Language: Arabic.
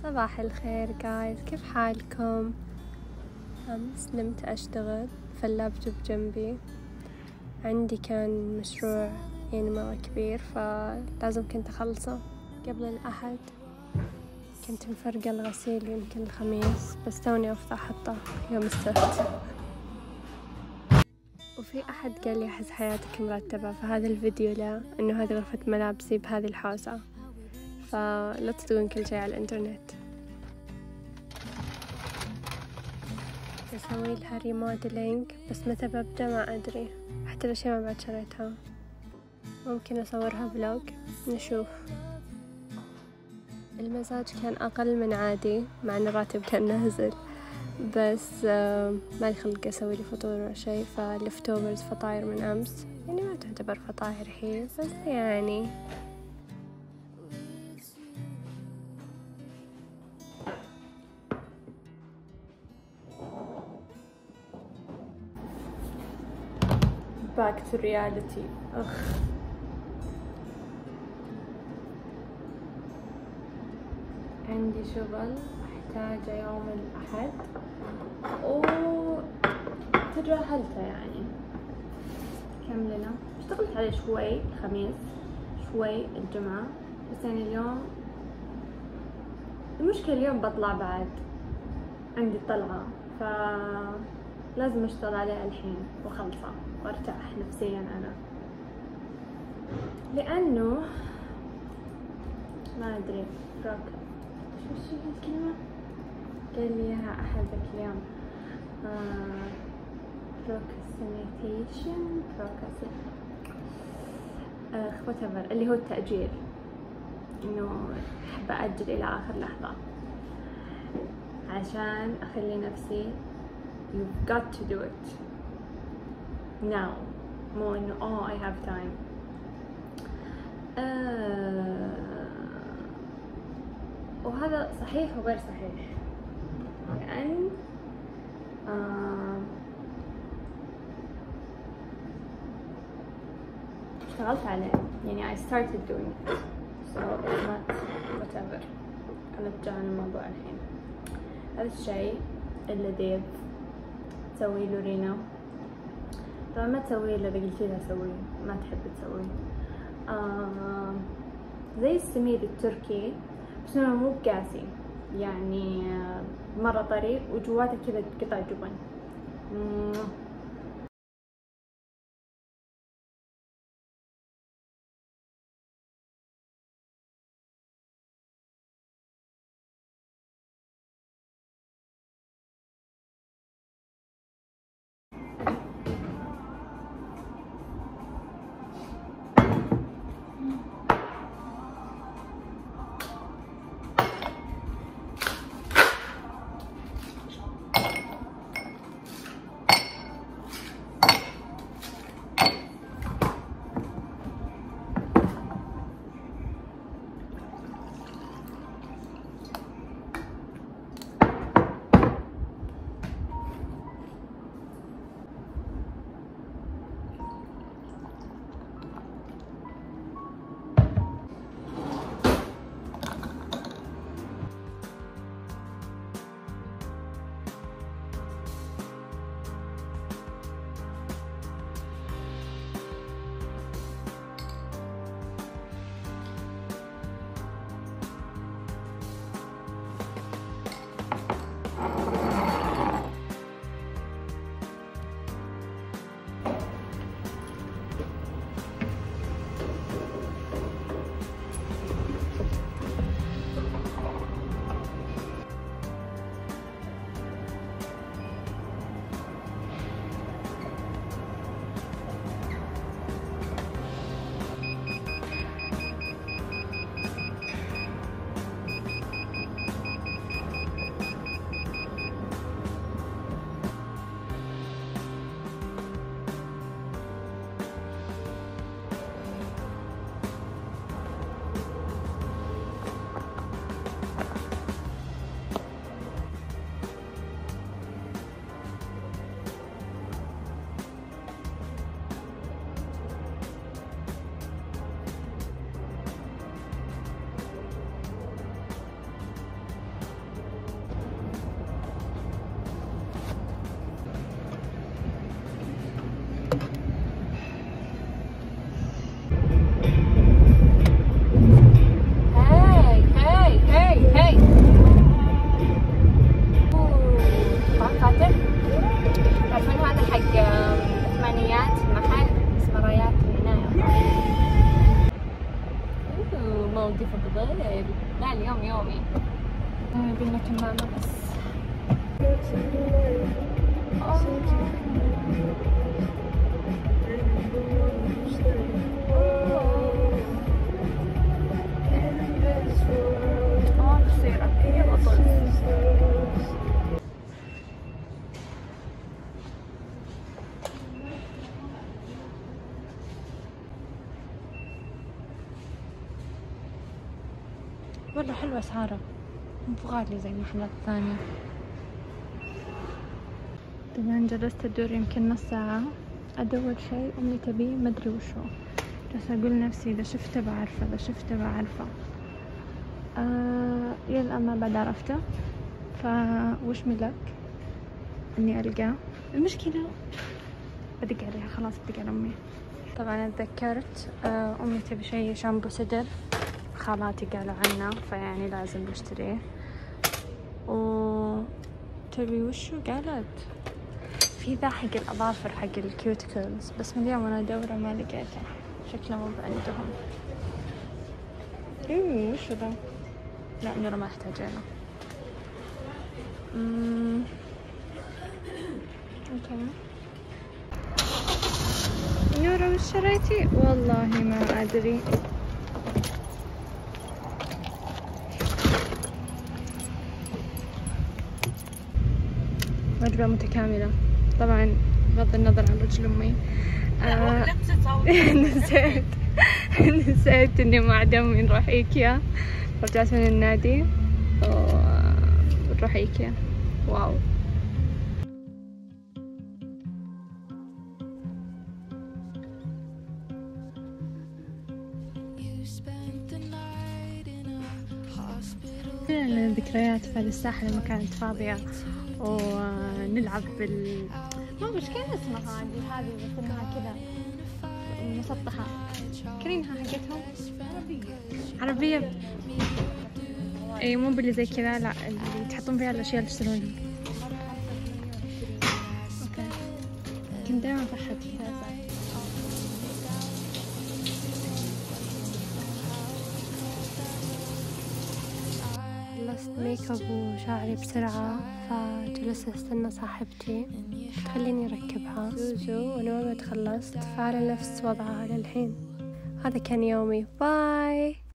صباح الخير جايز، كيف حالكم؟ أمس نمت أشتغل فاللابتوب جنبي، عندي كان مشروع يعني مرة كبير فلازم كنت أخلصه قبل الأحد. كنت مفرقة الغسيل يمكن الخميس، بس توني أفضل أحطه يوم السبت. وفي أحد قال لي أحس حياتك مرتبة، فهذا الفيديو له إنه هذه غرفة ملابسي بهذه الحوسة، فلا تصدقون كل شيء على الإنترنت. بسوي لها ريموديلينج، بس متى ببدأ ما أدري، حتى الأشياء ما بعد شريتها. ممكن أصورها فلوج نشوف. المزاج كان أقل من عادي مع أن الراتب كان نازل، بس مالي خلق أسوي لي فطور ولا شيء، فلفتوفرز فطاير من أمس، يعني ما تعتبر فطاير هي، بس يعني back to reality. عندي شغل أحتاجه يوم الأحد وتجاهلته، يعني كم لنا اشتغلت عليه شوي الخميس شوي الجمعة، بس يعني اليوم المشكلة اليوم بطلع بعد عندي طلعة، فلازم أشتغل عليه الحين وخلصه وارتاح نفسيا أنا، لأنه ما أدري شو الكلمة قال لي إياها أحد ذاك اليوم، whatever اللي هو التأجيل، إنه أحب أأجل إلى آخر لحظة عشان أخلي نفسي you've got to do it now، مو إنه I have time. وهذا صحيح وغير صحيح، لأن اشتغلت عليه، يعني I started doing it, so it's not whatever. نرجع للموضوع الحين. هذا الشيء اللذيذ تسوي له رينا، طبعا ما تسويه إلا إذا قلتي لها سويه، ما تحب تسويه. زي السميد التركي، بس إنه مو بقاسي، يعني مرة طري وجواته كذا قطع جبن. اليوم يومي. يبيلنا كمامة بس. والله حلوة أسعارها، مو غالية زي المحلات الثانية. طبعا جلست أدور يمكن نص ساعة أدور شيء أمي تبيه مدري وشو، بس أقول نفسي إذا شفته بعرفه إذا شفته بعرفه. إلى الآن ما بعد عرفته، فوش ملك إني ألقاه. المشكلة بدق عليها، خلاص بدق على أمي. طبعا أتذكرت أمي تبي شيء شامبو صدر، خالاتي قالوا عنه فيعني لازم نشتريه. وتبي وشو قالت في ذا حق الأظافر حق الكيوتيكلز، بس من اليوم أنا أدوره ما لقيته، شكله مو عندهم. وشو ذا؟ لا نورا ما احتاجينه. اوكي نورا وش شريتي؟ والله ما أدري. وجبة متكاملة طبعا بغض النظر عن رجل أمي. نسيت إني مع دمي نروح إيكيا، رجعت من النادي ونروح إيكيا. واو ذكريات في الساحة لما كانت فاضية، ونلعب ما مش كان اسمها عندي هذه، بس انها كذا مسطحة. كريمها حقتهم عربية. اي مو باللي زي كذا، لا اللي تحطون فيها الاشياء اللي تشترونها. اوكي كنت دائما افحط فيها. خلصت ميك اب وشعري بسرعة، فجلست استنى صاحبتي تخليني اركبها زوزو، وانا ما بعد خلصت، فعلى نفس وضعها للحين. هذا كان يومي، باي.